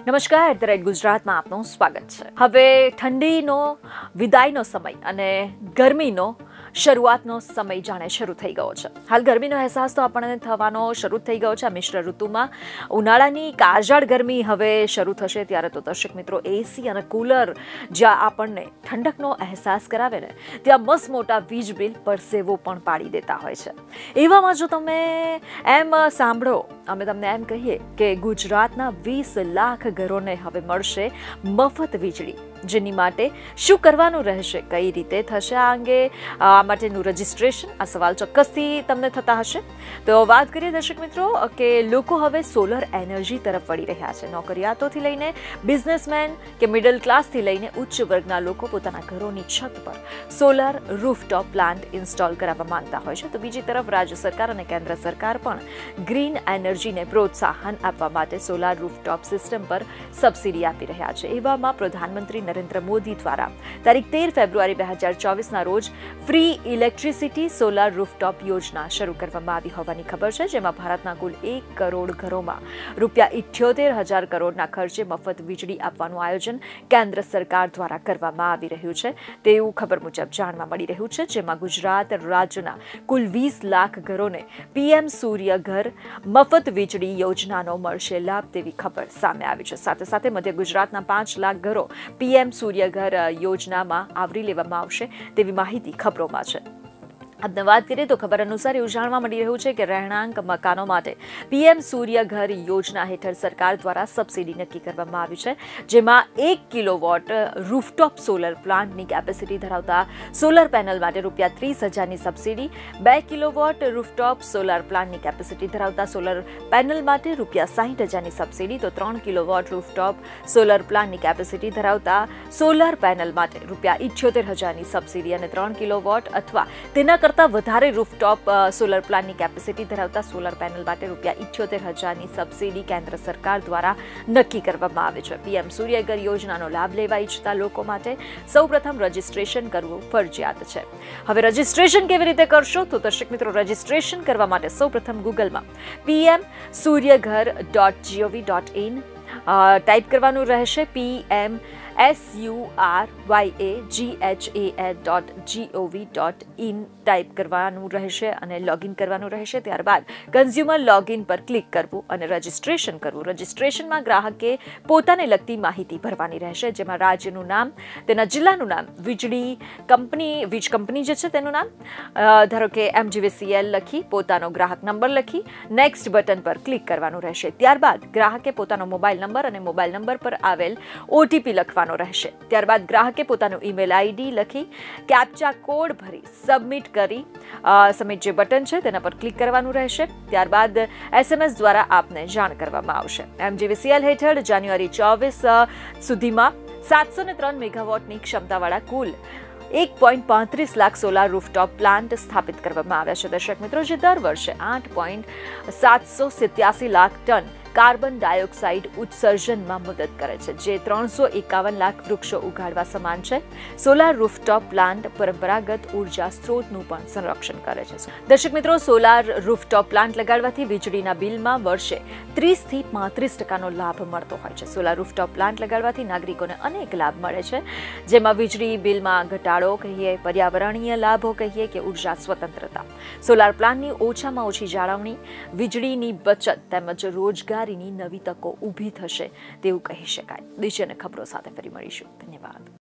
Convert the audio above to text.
નમસ્કાર, the red ગુજરાતમાં આપનું સ્વાગત છે। હવે ઠંડીનો વિદાયનો સમય અને ગરમીનો શરૂઆતનો સમય જાણે શરૂ થઈ ગયો છે। હાલ ગરમીનો અહેસાસ તો આપણને થવાનો શરૂ થઈ ગયો છે। આ મિશ્ર ઋતુમાં ઉનાળાની કાળઝાળ ગરમી હવે શરૂ થશે ત્યારે તો દર્શક મિત્રો એસી અને કુલર જ્યાં આપણને ઠંડકનો અહેસાસ કરાવે ને ત્યાં મસ્ત મોટા વીજ બિલ પરસેવો પણ પાડી દેતા હોય છે। એવામાં જો તમે એમ સાંભળો, અમે તમને એમ કહીએ કે ગુજરાતના 20 લાખ ઘરોને હવે મળશે મફત વીજળી, જેની માટે શું કરવાનું રહેશે, કઈ રીતે થશે આ અંગે આ માટેનું રજિસ્ટ્રેશન, આ સવાલ ચોક્કસથી તમને થતા હશે। તો વાત કરીએ દર્શક મિત્રો કે લોકો હવે સોલર એનર્જી તરફ વળી રહ્યા છે। નોકરિયાતોથી લઈને બિઝનેસમેન કે મિડલ ક્લાસથી લઈને ઉચ્ચ વર્ગના લોકો પોતાના ઘરોની છત પર સોલર રૂફટોપ પ્લાન્ટ ઇન્સ્ટોલ કરાવવા માંગતા હોય છે। તો બીજી તરફ રાજ્ય સરકાર અને કેન્દ્ર સરકાર પણ ગ્રીન એનર્જીને પ્રોત્સાહન આપવા માટે સોલાર રૂફટોપ સિસ્ટમ પર સબસિડી આપી રહ્યા છે। એવામાં પ્રધાનમંત્રી નરેન્દ્ર મોદી દ્વારા તારીખ 13 ફેબ્રુઆરી 2024ના રોજ ફ્રી ઇલેક્ટ્રિસિટી સોલાર રૂફટોપ યોજના શરૂ કરવામાં આવી હોવાની ખબર છે, જેમાં ભારતના કુલ 1 કરોડ ઘરોમાં ₹78,000 કરોડના ખર્ચે મફત વીજળી આપવાનું આયોજન કેન્દ્ર સરકાર દ્વારા કરવામાં આવી રહ્યું છે તેવું ખબર મુજબ જાણવા મળી રહ્યું છે, જેમાં ગુજરાત રાજ્યના કુલ 20 લાખ ઘરોને પીએમ સૂર્ય ઘર મફત વીજળી યોજનાનો મળશે લાભ તેવી ખબર સામે આવી છે। સાથે સાથે મધ્ય ગુજરાતના 5 લાખ ઘરો પીએમ સૂર્ય ઘર યોજનામાં આવરી લેવામાં આવશે તેવી માહિતી ખબરોમાં છે। આપણે વાત કરીએ તો ખબર અનુસાર એવું જાણવા મળી રહ્યું છે કે રહેણાંક મકાનો માટે પીએમ સૂર્ય ઘર યોજના હેઠળ સરકાર દ્વારા સબસિડી નક્કી કરવામાં આવી છે, જેમાં 1 કિલોવોટ રૂફટોપ સોલર પ્લાન્ટની કેપેસિટી ધરાવતા સોલર પેનલ માટે ₹30,000ની સબસિડી, 2 કિલોવોટ રૂફટોપ સોલર પ્લાન્ટની કેપેસિટી ધરાવતા સોલર પેનલ માટે ₹60,000ની સબસિડી, તો 3 કિલોવોટ રૂફટોપ સોલર પ્લાન્ટની કેપેસિટી ધરાવતા સોલર પેનલ માટે ₹78,000ની સબસિડી અને 3 કિલોવોટ અથવા તેના કરતા વધારે રૂફટોપ સોલર પ્લાન્ટની કેપેસિટી ધરાવતા સોલર પેનલ માટે ₹78,000ની સબસિડી કેન્દ્ર સરકાર દ્વારા નક્કી કરવામાં આવે છે। પીએમ સૂર્યઘર યોજનાનો લાભ લેવા ઈચ્છતા લોકો માટે સૌપ્રથમ રજિસ્ટ્રેશન કરવું ફરજિયાત છે। હવે રજિસ્ટ્રેશન કેવી રીતે કરશો તો દર્શક મિત્રો, રજિસ્ટ્રેશન કરવા માટે સૌપ્રથમ ગૂગલમાં pmsuryaghar.gov.in ટાઈપ કરવાનું રહેશે। pmsuryaghar.gov.in ટાઈપ કરવાનું રહેશે અને લોગિન કરવાનું રહેશે। ત્યારબાદ કન્ઝ્યુમર લોગિન પર ક્લિક કરવું અને રજિસ્ટ્રેશન કરવું। રજિસ્ટ્રેશનમાં ગ્રાહકે પોતાને લગતી માહિતી ભરવાની રહેશે, જેમાં રાજ્યનું નામ, તેના જિલ્લાનું નામ, વીજ કંપની જે છે તેનું નામ, ધારો કે MGVCL લખી પોતાનો ગ્રાહક નંબર લખી નેક્સ્ટ બટન પર ક્લિક કરવાનું રહેશે। ત્યારબાદ ગ્રાહકે પોતાનો મોબાઈલ નંબર અને મોબાઈલ નંબર પર આવેલ ઓટીપી લખવાનો રહેશે। ત્યારબાદ ગ્રાહકે પોતાનું ઈમેલ આઈડી લખી કેપ્ચા કોડ ભરી સબમિટ કરી સબમિટ જે બટન છે તેના પર ક્લિક કરવાનું રહેશે। ત્યારબાદ SMS દ્વારા આપને જાણ કરવામાં આવશે। MGVCL હેઠળ જાન્યુઆરી 24 સુધીમાં 703 મેગાવોટની ક્ષમતાવાળા કુલ 1.35 લાખ સોલાર રૂફટોપ પ્લાન્ટ સ્થાપિત કરવામાં આવ્યા છે દર્શક મિત્રો, જે દર વર્ષે 8.787 લાખ ટન કાર્બન ડાયોક્સાઇડ ઉત્સર્જનમાં મદદ કરે છે, જે 351 લાખ વૃક્ષો ઉગાડવા સમાન છે। સોલાર રૂફટોપ પ્લાન્ટ પરંપરાગત ઉર્જા સ્ત્રોતનું પણ સંરક્ષણ કરે છે। દર્શક મિત્રો, સોલાર રૂફટોપ પ્લાન્ટ લગાડવાથી વીજળીના બિલમાં વર્ષે 30થી 35% લાભ મળતો હોય છે। સોલાર રૂફટોપ પ્લાન્ટ લગાડવાથી નાગરિકોને અનેક લાભ મળે છે, જેમાં વીજળી બિલમાં ઘટાડો કહીએ, પર્યાવરણીય લાભો કહીએ કે ઉર્જા સ્વતંત્રતા, સોલાર પ્લાન્ટની ઓછામાં ઓછી જાળવણી, વીજળીની બચત તેમજ રોજગાર નવી તકો ઊભી થશે તેવું કહી શકાય। બીજી અને ખબરો સાથે ફરી મળીશું। ધન્યવાદ।